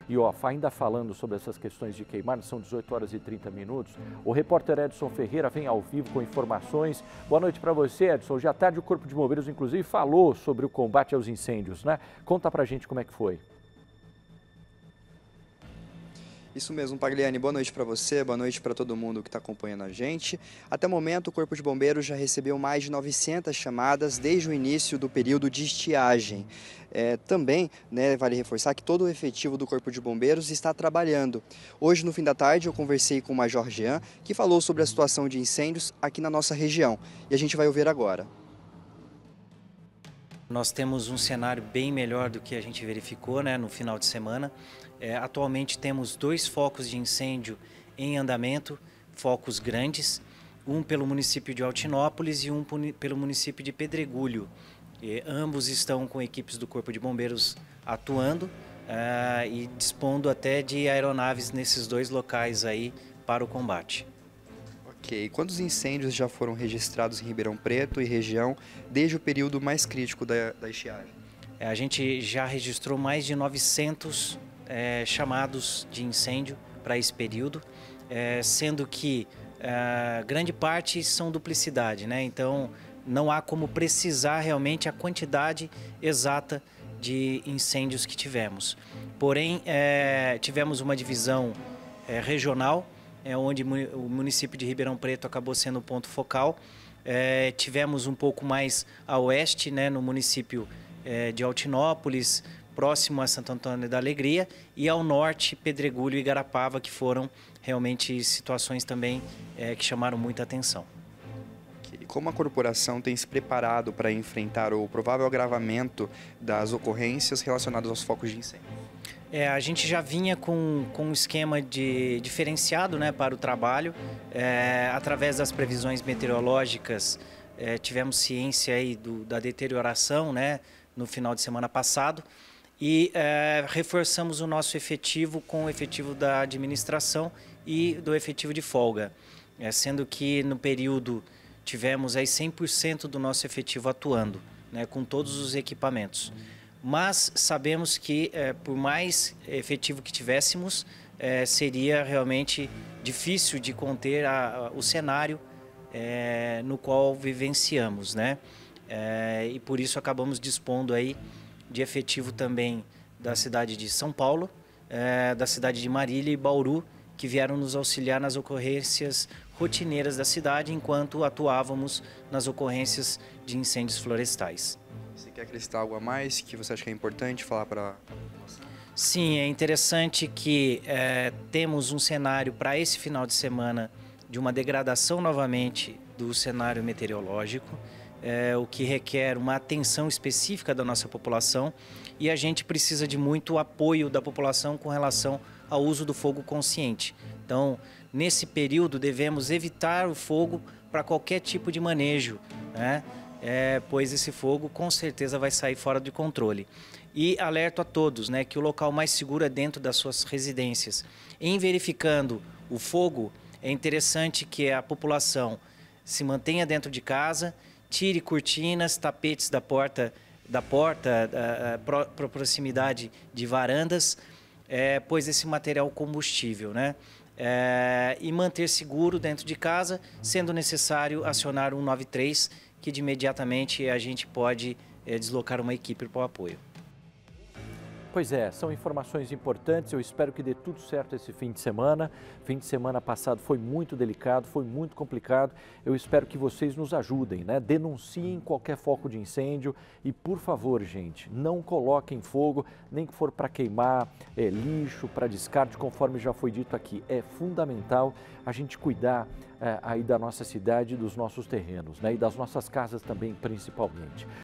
E ó, ainda falando sobre essas questões de queimar, são 18 horas e 30 minutos. O repórter Edson Ferreira vem ao vivo com informações. Boa noite para você, Edson. Hoje à tarde o Corpo de Bombeiros, inclusive, falou sobre o combate aos incêndios, né? Conta pra gente como é que foi. Isso mesmo, Pagliani. Boa noite para você, boa noite para todo mundo que está acompanhando a gente. Até o momento, o Corpo de Bombeiros já recebeu mais de 900 chamadas desde o início do período de estiagem. Também, né, vale reforçar que todo o efetivo do Corpo de Bombeiros está trabalhando. Hoje, no fim da tarde, eu conversei com o Major Jean, que falou sobre a situação de incêndios aqui na nossa região. E a gente vai ouvir agora. Nós temos um cenário bem melhor do que a gente verificou, né, no final de semana. Atualmente temos 2 focos de incêndio em andamento, focos grandes, um pelo município de Altinópolis e um pelo município de Pedregulho. Ambos estão com equipes do Corpo de Bombeiros atuando e dispondo até de aeronaves nesses 2 locais aí para o combate. Ok, quantos incêndios já foram registrados em Ribeirão Preto e região desde o período mais crítico da estiagem? A gente já registrou mais de 900 chamados de incêndio para esse período, sendo que grande parte são duplicidade, né? Então não há como precisar realmente a quantidade exata de incêndios que tivemos. Porém, tivemos uma divisão regional, onde o município de Ribeirão Preto acabou sendo o ponto focal. Tivemos um pouco mais a oeste, né, no município de Altinópolis, próximo a Santo Antônio da Alegria, e ao norte, Pedregulho e Igarapava, que foram realmente situações também que chamaram muita atenção. E como a corporação tem se preparado para enfrentar o provável agravamento das ocorrências relacionadas aos focos de incêndio? A gente já vinha com um esquema diferenciado, né, para o trabalho. Através das previsões meteorológicas, tivemos ciência aí da deterioração, né, no final de semana passado. E reforçamos o nosso efetivo com o efetivo da administração e do efetivo de folga, sendo que no período tivemos aí 100% do nosso efetivo atuando, né, com todos os equipamentos. Mas sabemos que por mais efetivo que tivéssemos, seria realmente difícil de conter o cenário no qual vivenciamos, né? E por isso acabamos dispondo aí de efetivo também da cidade de São Paulo, da cidade de Marília e Bauru, que vieram nos auxiliar nas ocorrências rotineiras da cidade, enquanto atuávamos nas ocorrências de incêndios florestais. Você quer acrescentar algo a mais que você acha que é importante falar para a população? Sim, é interessante que temos um cenário para esse final de semana de uma degradação novamente do cenário meteorológico, o que requer uma atenção específica da nossa população, e a gente precisa de muito apoio da população com relação ao uso do fogo consciente. Então, nesse período, devemos evitar o fogo para qualquer tipo de manejo, né? Pois esse fogo com certeza vai sair fora de controle. E alerto a todos, né, que o local mais seguro é dentro das suas residências. Em verificando o fogo, é interessante que a população se mantenha dentro de casa, tire cortinas, tapetes da porta, proximidade de varandas, pois esse material é combustível, né? E manter seguro dentro de casa, sendo necessário acionar o 193, que de imediatamente a gente pode deslocar uma equipe para o apoio. Pois é, são informações importantes, eu espero que dê tudo certo esse fim de semana. Fim de semana passado foi muito delicado, foi muito complicado. Eu espero que vocês nos ajudem, né? Denunciem qualquer foco de incêndio e, por favor, gente, não coloquem fogo, nem que for para queimar lixo, para descarte, conforme já foi dito aqui. É fundamental a gente cuidar aí da nossa cidade e dos nossos terrenos, né? E das nossas casas também, principalmente.